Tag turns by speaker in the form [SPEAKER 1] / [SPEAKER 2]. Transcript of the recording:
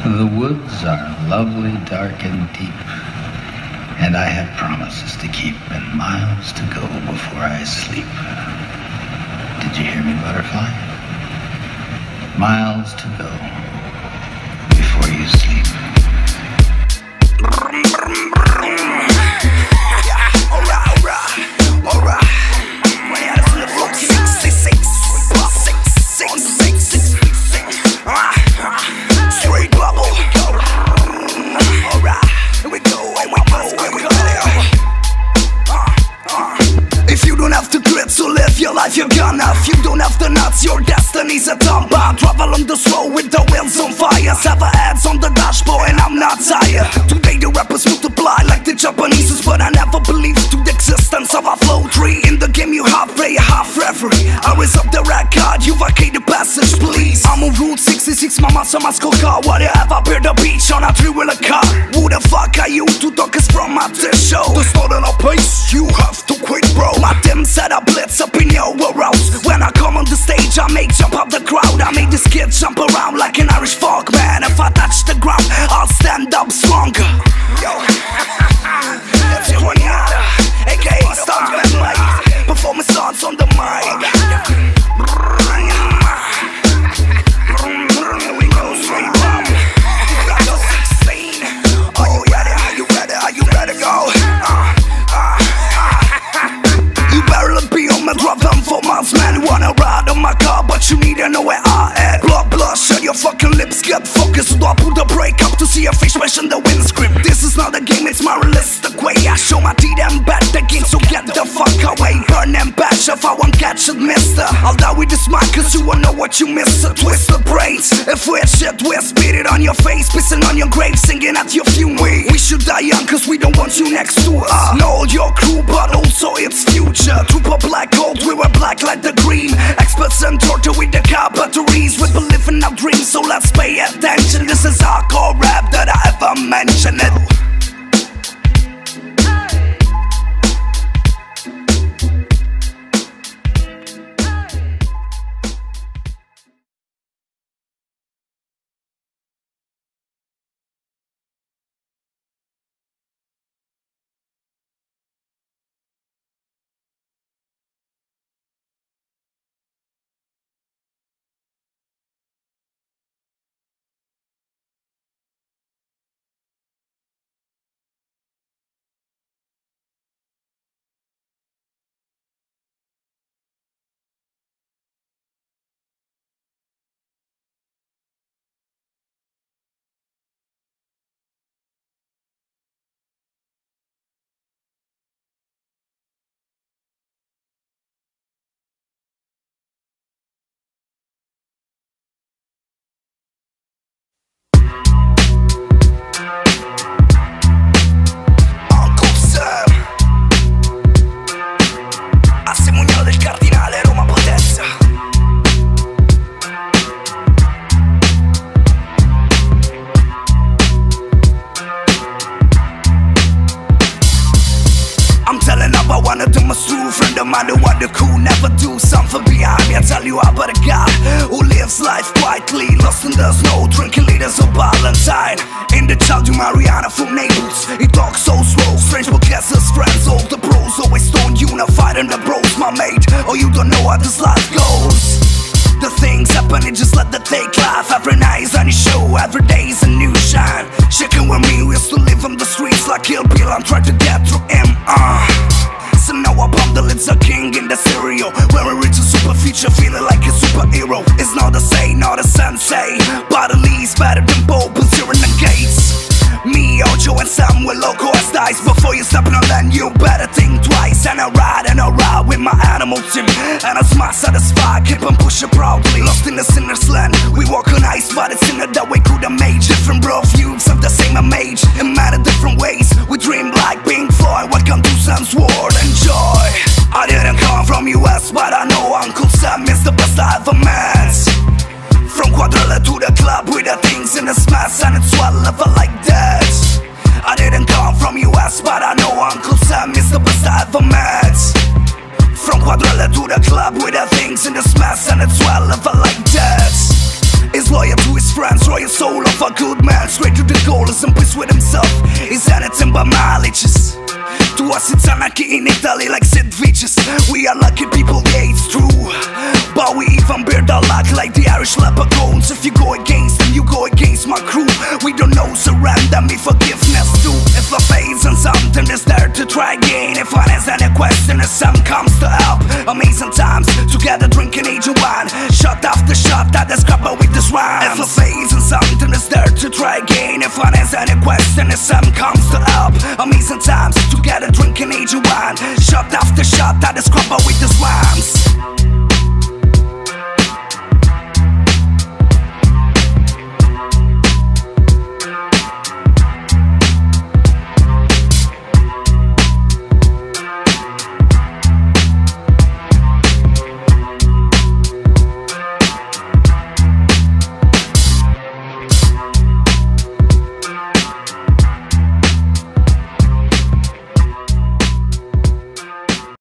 [SPEAKER 1] The woods are lovely, dark, and deep, and I have promises to keep and miles to go before I sleep. Did you hear me, butterfly? Miles to go before you sleep.
[SPEAKER 2] You're gonna, if you don't have the nuts, your destiny's a dumb bomb. Travel on the road with the wheels on fire. Sever heads on the dashboard and I'm not tired. Today the rappers multiply like the Japanese, but I never believed to the existence of a flow tree. In the game you half player, half referee. I raise up the record, you vacate the passage please. I'm on Route 66, mama sama skoka. What you have up here the beach on a three-wheeler car. Who the fuck are you to talk us from at this show? There's not enough place, you have to quit bro. My team set up blitz up in your aroused. When I come on the stage, I make jump up the crowd. I make this kid jump around like an Irish folk man. If I touch the ground, I'll stand up stronger. Yo, it's Juanada, aka Stuntman Mike. Performance starts on the mic. We go straight up. Yo, 16. Are you ready? Are you ready? Are you ready to go? You better be on my drop down for months, man. You wanna ride on my car, but you need to know where I at. Blood, shut your fucking lips, get focused. Do I put the brake up to see a fish smash in the windscreen? This is not a game, it's my realistic way. I show my teeth and bet the game, so get the fuck away. Burn and bash if I won't catch it, mister. I'll die with this mic, cause you won't know what you missed. Twisted brains, if we're shit, we'll spit it on your face. Pissing on your grave, singing at your funeral. We should die young, cause we don't want you next to us. Know your crew, but also its future. Troop of black gold, we were black like the green. Experts and torture with the car batteries. We believe in our dreams, so let's pay attention. This is hardcore rap that I ever mentioned it. Tell you about a guy who lives life quietly, lost in the snow, drinking liters of Valentine. In the child, you Mariana from Naples. He talks so slow, strange but gets his friends. All the bros always stone unified, and the bros my mate. Oh, you don't know how this life goes. The things happen, it just let the take life. Every night is a new show, every day is a new shine. Shaking with me, we used to live on the streets like Kill Bill. I'm trying to get through him. So now I bump the lids, a king in the stereo. Wearing rich and super feature, feeling like a superhero. It's not a say, not a sensei, but at least better than Bob and Cyril and Gates. Me, Ojo and Sam with loco as dice. Before you step in on land, you better think twice. And I ride with my animal team. And I smile satisfied, keep on pushing proudly. Lost in the sinner's land, we walk on ice, but it's in it that we could have made. Different bro views of the same age, in many different ways. We dream like Pink Floyd, welcome to Sam's world, enjoy. I didn't come from US, but I know Uncle Sam is the best I ever met. From Quadrilla to the club with the things in the smash, and it's well level like that. I didn't come from US, but I know Uncle Sam is the best I ever met. From Quadrilla to the club with the things in the smash, and it's well level like that. Is loyal to his his friends, royal soul of a good man. Straight to the goal, is in peace with himself. Is anything but mileages. To us it's anarchy in Italy like Sid Vicious. We are lucky people, yeah it's true. But we even bear the luck like the Irish leprechauns. If you go against them, you go against my crew. We don't know surrender, me forgiveness too. If a phase and something is there to try again. If one has any question, if some comes to help. Amazing times, together drinking aged wine. Shot after shot, I describe it with this rhyme. If a phase and something is there to try again. If one has any question, if some comes to help. Amazing times, together drinking aged wine. Shot after shot, I describe it with